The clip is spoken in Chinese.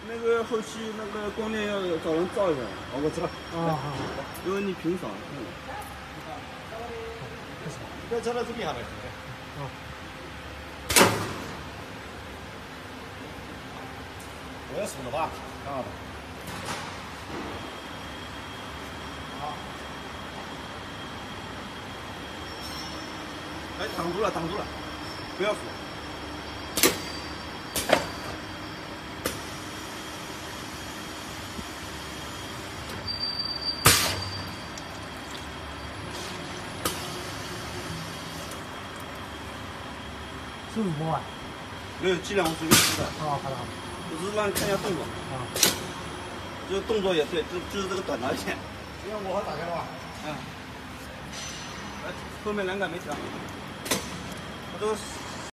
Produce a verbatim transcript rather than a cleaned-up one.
那个后期那个光电要找人照一下。 哦，我知道。 啊，好。因为你平扫。嗯。 不要照到这边好了。哦。我要送了吧？啊。好。哎，挡住了，挡住了，不要扶。 是五波啊？ 没有，剂量我随便试的。 哦，好的好的。 我只是让你看一下动作。啊。这个动作也对，就就是这个短刀线。 这样我好打开了吧？ 嗯。来，后面栏杆没调。我这个。